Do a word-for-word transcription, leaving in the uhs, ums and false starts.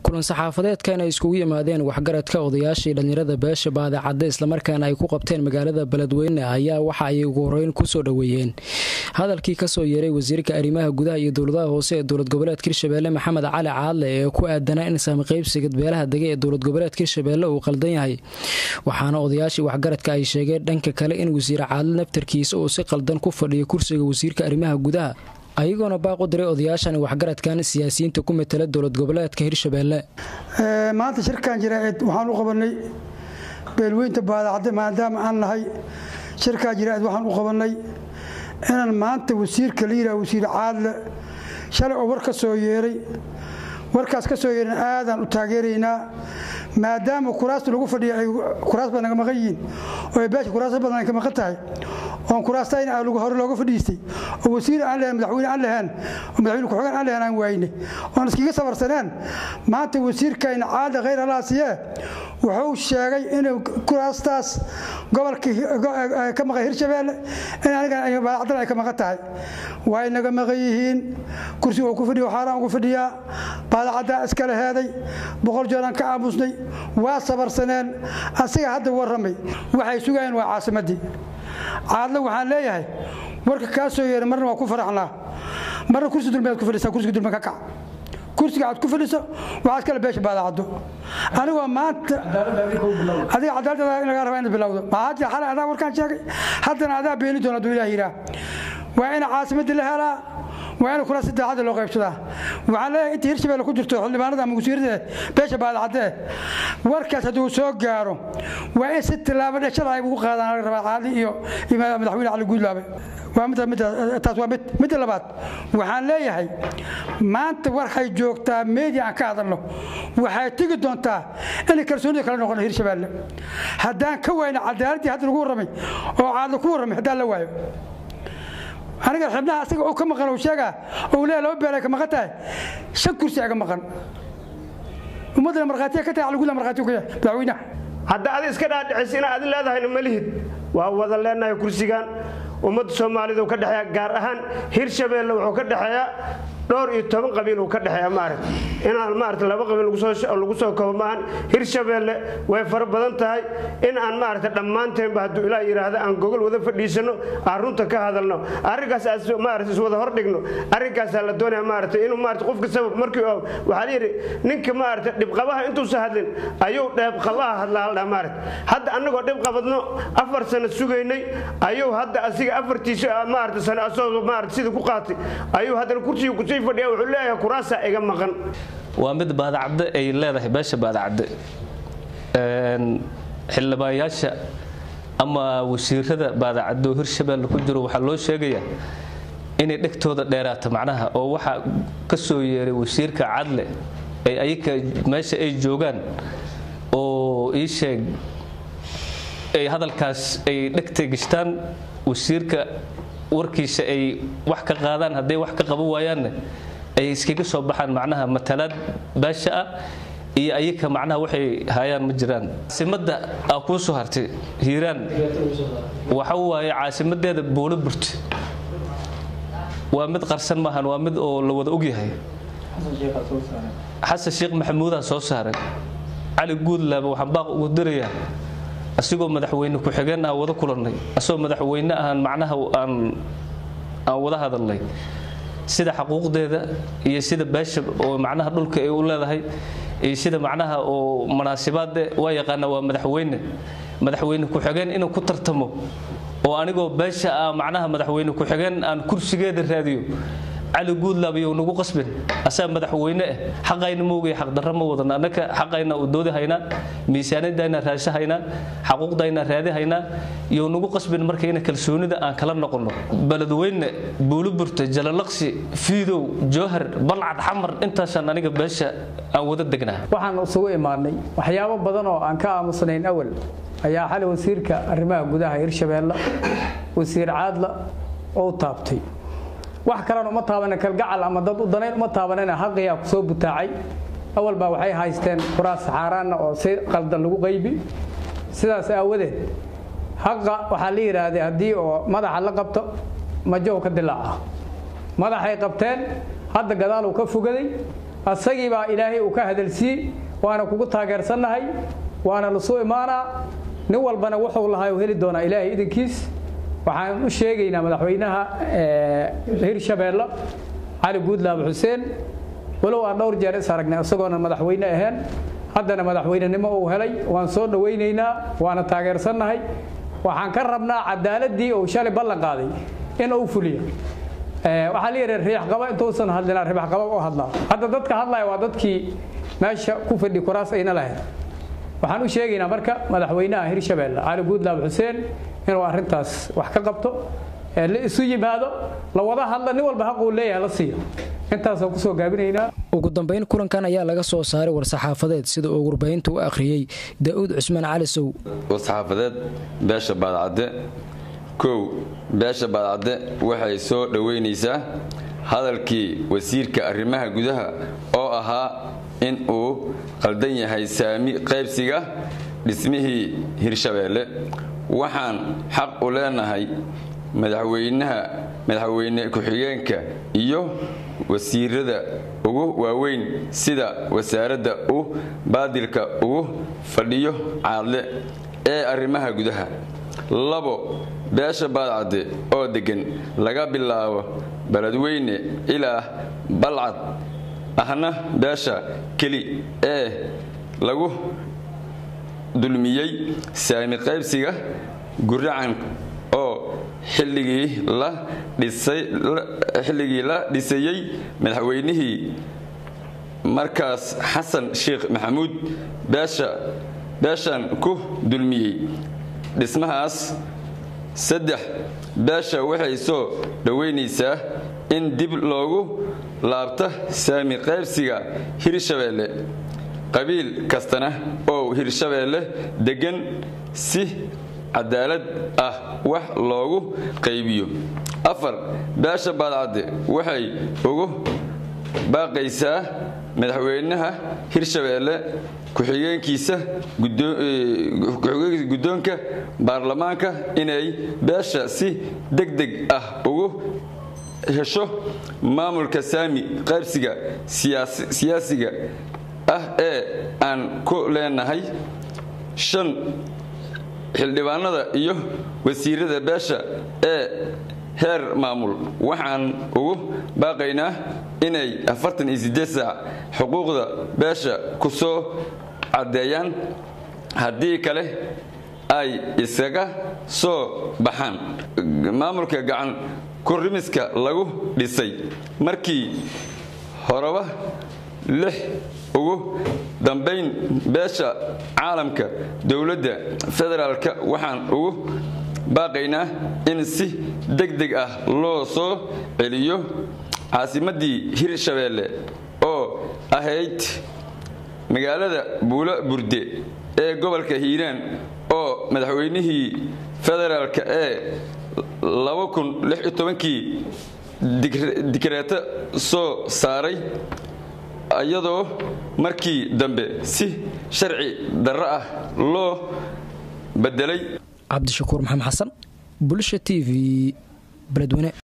kulan saxaafadeedkan ay iskugu yimaadeen waxgaradka odayaashii dhalinyarada beesha baadacadda isla markaana ay ku qabteen magaalada Beledweyne ayaa waxa ay ugu horeyn ku soo dhaweeyeen hadalkii ka soo yeeray wasiirka arrimaha gudaha iyo dawladaha hoose ee dawlad goboleedka Hirshabelle Maxamed Cali Caadle ee ku aadanaa in saami qaybsiga beelaha degan ee dawlad goboleedka Hirshabelle uu qaldan yahay waxaana odayaashii waxgaradka ay sheegeen dhanka kale in wasiir Caadle naftarkiisa uu si qaldan ku fadhiyo kursiga wasiirka arrimaha gudaha ayagoona baaq u diray odayaashan waxgaradkan siyaasiyiinta ku metela dawlad goboleedka Hirshabelle ee maanta shirkan jiraa'id waxaan u qabanay beelweynta baadacadda maadaama aan nahay shirka jiraa'id waxaan u qabanay inaan maanta wasiirka liira wasiir Caadle shalay oo war ka soo yeeray warkaas ka soo yeerin aadan u taageeraynaa maadaama kuraasta lagu fadhiyo ay kuraas badan naga maqayin oo beesha kuraas badan ka maqan tahay oo kuraasta in ay lagu hor looga fadhiistay oo wasiir aan leeyahay madaxweyne aan leeyahay madaxweyne ku xigeen aan leeyahay aan wayne oo iskiga sabarsaneen maanta wasiirkayna Caadle غير alaasiye wuxuu sheegay in kuraastaas gobolka ka maqan Hirshabelle in aniga ay baadacad ka maqan tahay way naga maqayihiin kursi uu ku fadhiyo xaraan ugu fadhiya baadacadda iskala heeday boqol jeeran ka aamusnay waa sabarsaneen asiga hadda waramay waxay sugayeen waa caasimadii Caadle waxaan leeyahay warka ka soo yeeray marna waa ku faraxnaa marna kursi dulmeed ku fadhiisa kursiga dulmeed ka kac kursiga aad ku fadhiso waxa kala beesha baadacaddo anigu maanta adiga cadaalada in laga rabo in bilowdo ma haja xal adaa warkaan sheegay haddana adaa beeni doona duu ilaahay raa waa in caasimadii la helaa waa in kula saddexda loo qaybsadaa waxaan leeyahay inta Hirshabelle ku jirto xildhibaanada ama wasiirada beesha baadacadda warkaas haduu soo gaaro waa in si tilaabo dhashada ay ugu qaadaan rabaa Caadle iyo madaxweyne Cali Guudlaabe waa mid mid taas waa mid mid labaad waxaan leeyahay maanta waxay joogtaa media aan ka hadalno waxay tigi doontaa in kalsoonida kala noqon Hirshabelle haddaan ka wayna cadaaladii hadda lagu waramay oo Caadle ku waramay haddaan la waayo aniga xubnaha asaga oo ka maqan oo sheega oo leeyahay laba beelay ka maqan tahay shan kursi aga maqan ummadda marqaatiga ka tahay Cali Guudlaabe marqaatiga ku yahay madaxweynaha hadda aad iska dhaadhicis in aad leedahay ma lihid waa wada leenahay kursigan ummadda Soomaalidu ka dhaxaya gaar ahaan Hirshabelle wuxuu ka dhaxaya dhowr iyo toban qabiil uu ka dhaxaya maarag in aan maarag laba qabiil lagu soo lagu soo kooban Hirshabelle way far badan tahay in aan maarag dhamaanteen ba haduu ilaa yiraahdo aan gogol wada fadhiisano arunta ka hadalno arigaas as maarag is wada hor dhigno arigaas la doonaya maarag inuu maarag qofka sabab markii waxa la yiri ninka maarag dib qabaha intuu soo hadlin ayuu dheeb qabaha hadlaa maarag hadda anagoo dib qabadno afar sano sugaynay ayuu hadda asiga afartiisa maarag sano asoo maarag sida ku qaatay ayuu hadda kursiga ku fadhiya wuxuu leeyahay kuraasa iga maqan waa mid baadacadda ay leedahay beesha baadacadda een xildhibaanayaasha ama wasiirada baadacadda Hirshabelle ku jiro waxa loo sheegayaa inay dhigtooda dheeraata macnaha oo waxa ka soo yeeray wasiirka Caadle ay ayka meesha ay joogan oo ii sheeg ay hadalkaas ay dhigtay gishtaan wasiirka warkiisa ay wax ka qaadaan haday wax ka qabo waayaan ay iskaga soo baxaan macnaha matalad baasha iyo ayka macnaha waxay hayaan ma jiraan caasimada aa ku soo hartay Hiiraan waxa waaye caasimadeeda Booliburti waa mid qarsan maahan waa mid oo la wada og yahay Xasan Sheekh Maxamuud soo saaray Cali Guudlaabe waxaan baaq ugu dirayaa asigoo madaxweyne ku xigeen ah wada kulanay asoo madaxweyne ahaan macnaha aan aan wada hadalnay sida xuquuqdeeda iyo sida beesha oo macnaha dhulka ay u leedahay iyo sida macnaha oo munaasabada waa yaqaan waa madaxweyne madaxweyne ku xigeen inuu ku tartamo oo anigoo beesha macnaha madaxweyne ku xigeen aan kursigeeda raadiyo Cali Guudlaabe oo nagu qasbin asaa madaxweyne xaqayna moogay xaq darro wadana anaka xaqayna u doodi hayna miisaanadayna raashahayna xuquuqdayna raadihayna iyo nagu qasbin markayna kalsoonida aan kala noqono Beledweyne Booliburti Jalalaqsi Fiidow Jowhar Balcad Xamar intaasaan aniga beesha aan wada degnaa waxaan soo imaanay waxyaabo badan oo aan ka aamusnayn awal ayaa xal wasiirka arrimaha gudaha Hirshabelle wasiir Caadle oo taabtay wax kale uma taaban kalgacal ama dad u danay uma taabanana xaqiya ku soo butaacay awal ba waxay haysteen kuraas xaaraan oo si qaldan lagu qaybi sidaas aawadeed xaqa waxa la yiraahday hadii oo madaxa la qabto ma joog ka dilaaca madaxay qabteen hadda gadaal uu ka fogaday asagii baa ilaahay uu ka hadalsii waana kugu taageersannahay waana la soo imaanaa nin walbana wuxuu lahaa heli doonaa ilaahay idinkiis waxaan u sheegaynaa madaxweynaha Hirshabeelle Cali Guudlaabe Xuseen walow aan dhowr jeer is aragnay isagoona madaxweyne ahaan haddana madaxweynenimo uu helay waan soo dhaweynaynaa waana taageersannahay waxaan ka rabnaa cadaaladii uu shalay ballan qaaday in uu fuliyo waxa la yiraahdaa riix qaba intuusan hadlina riix qaba oo hadla hadda dadka hadlaya waa dadkii meesha ku fadhi kuraas ayna lahayn waxaan u sheegaynaa marka madaxweynaha Hirshabeelle Cali Guudlaabe Xuseen inuu arintaas wax ka qabto ee la isu yimaado la wada hadla nin walba xaq uu leeyahay la siiyo intaas oo ku soo gaabinaynaa ugu dambeyn kulankan ayaa laga soo saaray war saxaafadeed sida uu warbaahintu u akhriyay Daawud Cusmaan Cali Sow war saxaafadeed beesha baadcade kow beesha baadcade waxay soo dhaweynaysaa hadalkii wasiirka arrimaha gudaha oo ahaa in uu qaldan yahay saami qaybsiga dhismihii Hirshabeelle waxaan xaq u leenahay madaxweynaha madaxweyne ku-xigeenka iyo wasiirada ugu waaweyn sida wasaaradda uu baadilka ugu fadhiyo caadle ee arrimaha gudaha labo beesha baadcade oo degan laga bilaabo Beledweyne ilaa Balcad ahna beesha keli ee lagu dulmiyay saami qaybsiga guracan oo xilligii la dhisay xilligii la dhisayay madaxweynihii markaas Xasan Sheekh Maxamuud beesha beeshan ku dulmiyay dhismahaas saddex beesha waxay soo dhaweynaysaa in dib loogu laabta saami qaybsiga Hirshabeelle qabiil kastana oo Hirshabeelle degan si cadaalad ah wax loogu qaybiyo afar beesha baadcade waxay ugu baaqaysaa madaxweynaha Hirshabeelle ku-xigeenkiisa guddoonka baarlamaanka inay beesha si degdeg ah ugu hesho maamulka saami qaybsiga siyaasiga ah ee aan ku leenahay shan xildhibaanada iyo wasiirada beesha ee heer maamul waxaan ugu baaqaynaa inay afartan iyo siddeed saac xuquuqda beesha ku soo cadeeyaan haddii kale ay isaga soo baxaan maamulka gacan kurimiska lagu dhisay markii horeba lix ugu dambeyn beesha caalamka dawladda federaalka waxaan ugu baaqaynaa in si degdeg ah loo soo celiyo caasimadii Hirshabeelle oo ahayd magaalada Buula Burde ee gobolka Hiiraan oo madaxweynihii federaalka ee laba kun lix iyo toban-kii dikreeto soo saaray ayadoo markii dambe si sharci darro ah loo bedelay Cabdishakuur Maxamed Xasan Bulsha T V Beledweyne